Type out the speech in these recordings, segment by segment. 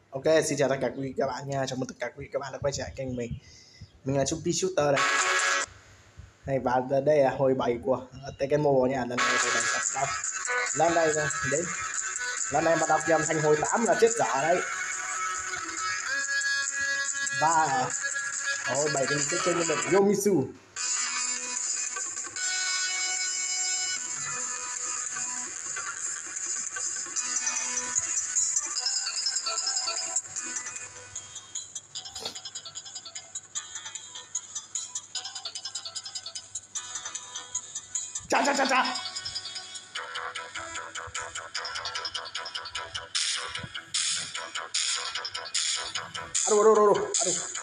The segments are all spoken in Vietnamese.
Ok, xin chào tất cả quý vị các bạn nha. Chào mừng tất cả quý vị các bạn đã quay trở lại kênh mình. Mình là Trung Pi Shooter đây. Và đây là hồi 7 của Tekken Mobile nha. Lần này hồi 7 tập đâu. Lần này đến. Lần này mà đọc nhầm thành hồi 8 là chết dở đấy. Và hồi 7 thì trên nhân vật Yomitsu. Cha cha cha cha. Aduh.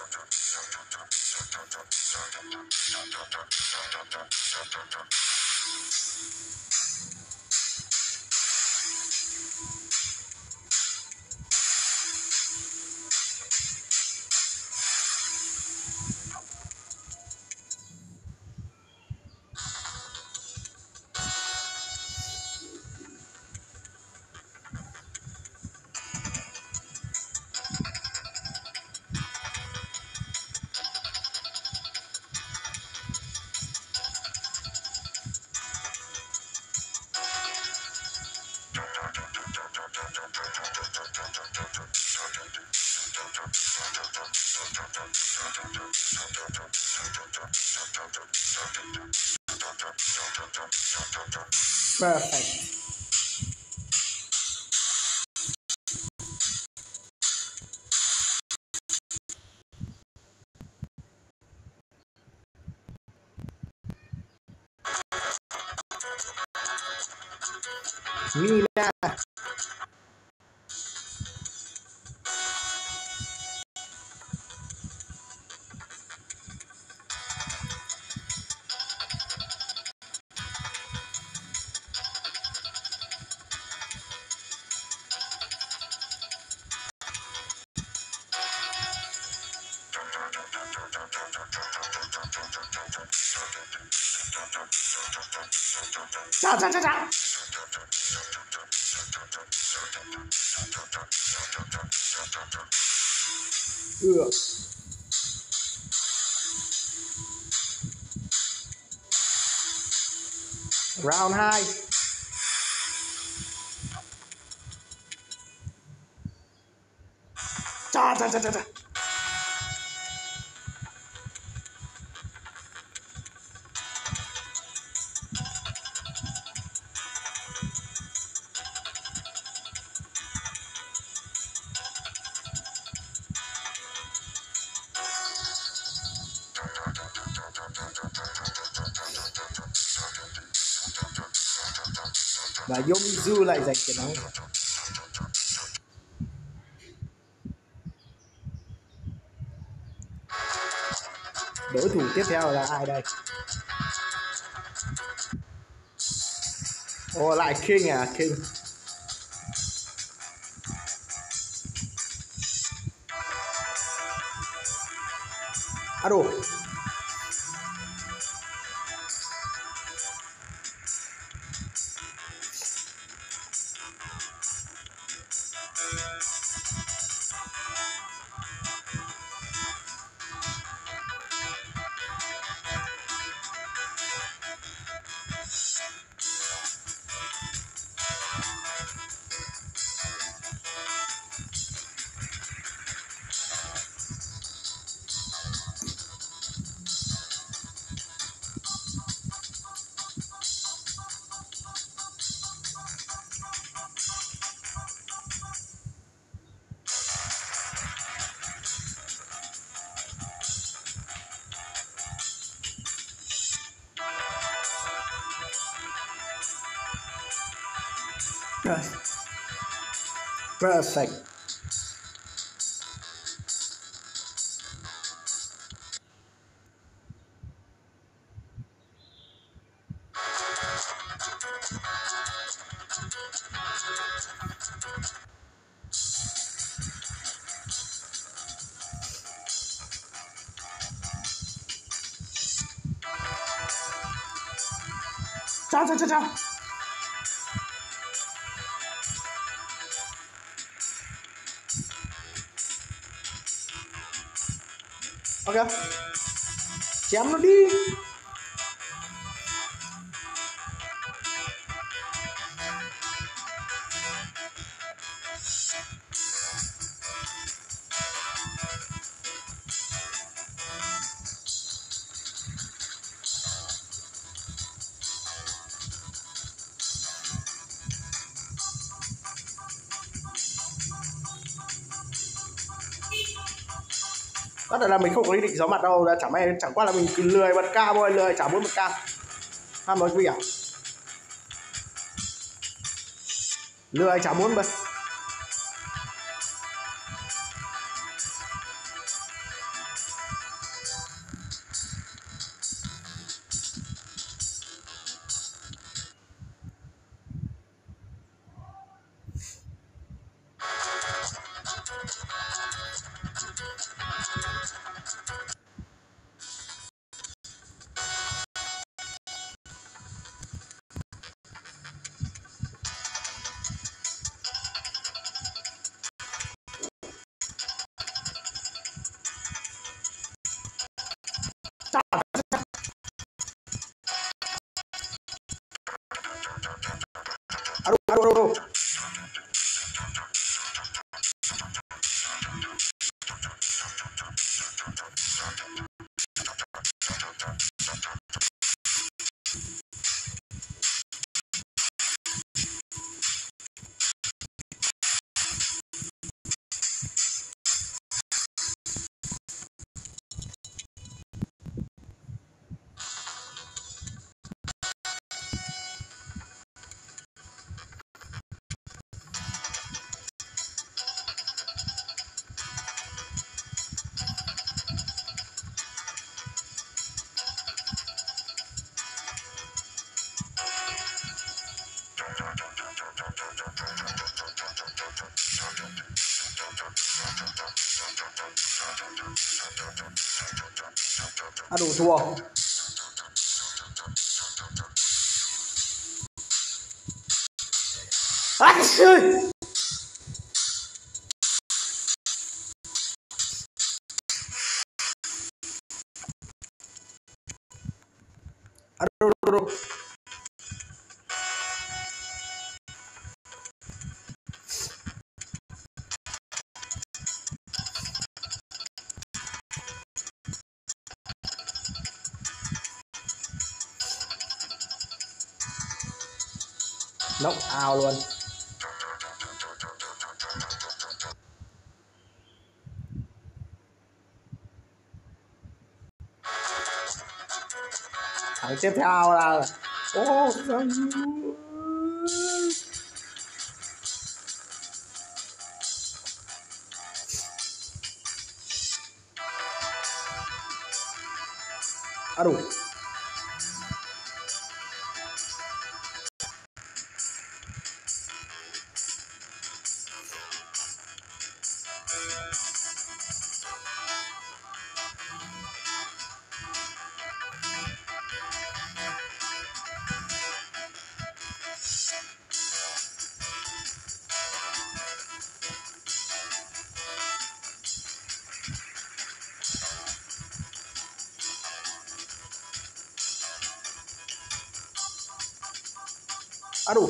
Perfect. Mina. Cha cha cha cha. Round 2. Cha cha cha cha. Và Yomitsu lại giành chiến thắng. Đối thủ tiếp theo là ai đây? Ồ, lại King à? King. Ado. Perfect. Cha cha cha cha. Ok, chém nó đi. Tất nhiên là mình không có ý định giấu mặt đâu, chẳng qua là mình lười bật cam thôi, lười chả muốn bật cam. Ham nói quý à? Lười chả muốn bật. Alo. Đủ thua. Ơi. Alo. Knock out luôn. Thằng tiếp theo là đủ. Đủ.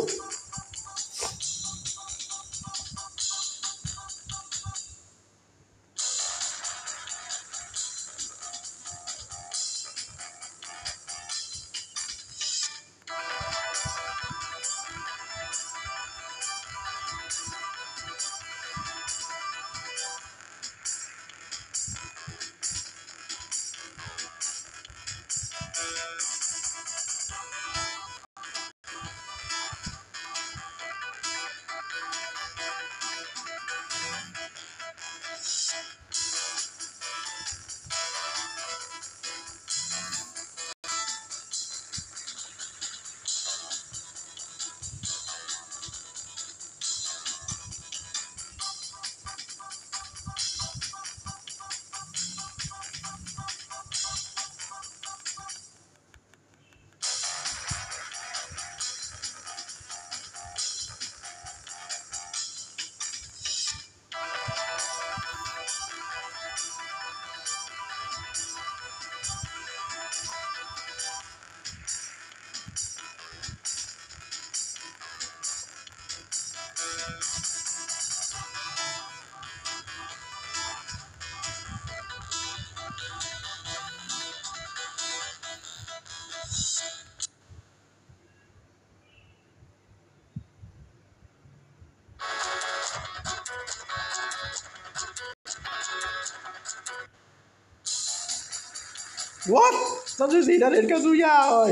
What? Nó cái gì đã đến Kazuya rồi.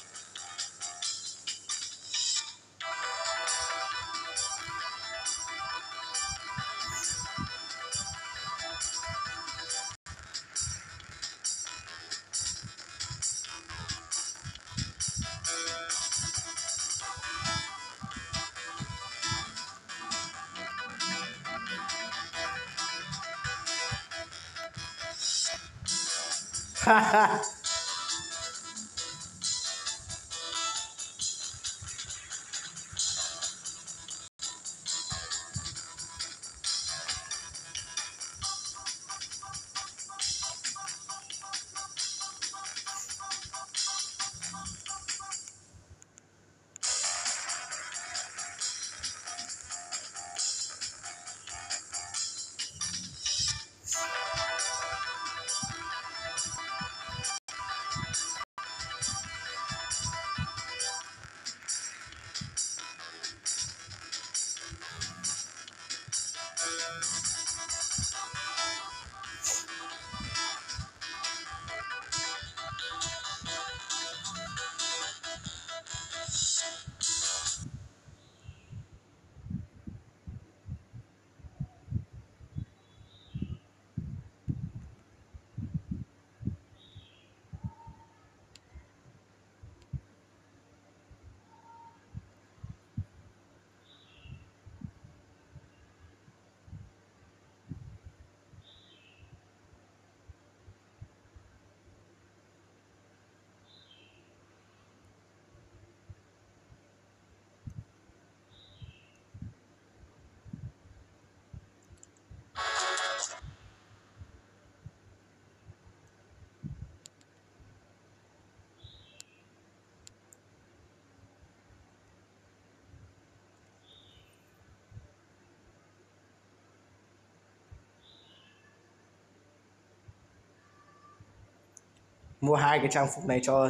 Mua 2 cái trang phục này cho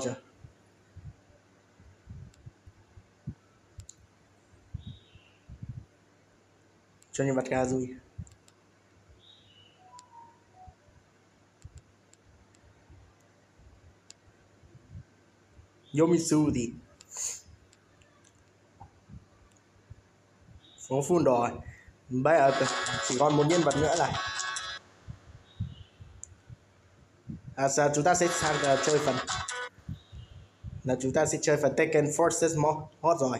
nhân vật Kazuya. Yomitsu thì phố full rồi. Bây giờ chỉ còn một nhân vật nữa này. Chúng ta sẽ sang chơi phần là chúng ta sẽ chơi phần Tekken Forces Mod rồi.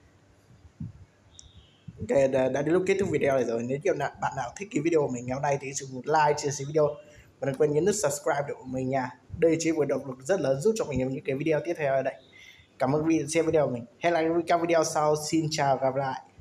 Ok, đã đến lúc kết thúc video này rồi. Nếu như bạn nào thích cái video của mình ngày hôm nay thì đừng like, chia sẻ video và đừng quên nhấn nút subscribe để của mình nha. Đây chính là động lực rất lớn giúp cho mình những cái video tiếp theo ở đây. Cảm ơn vì xem video của mình. Hẹn gặp lại các video sau. Xin chào, gặp lại.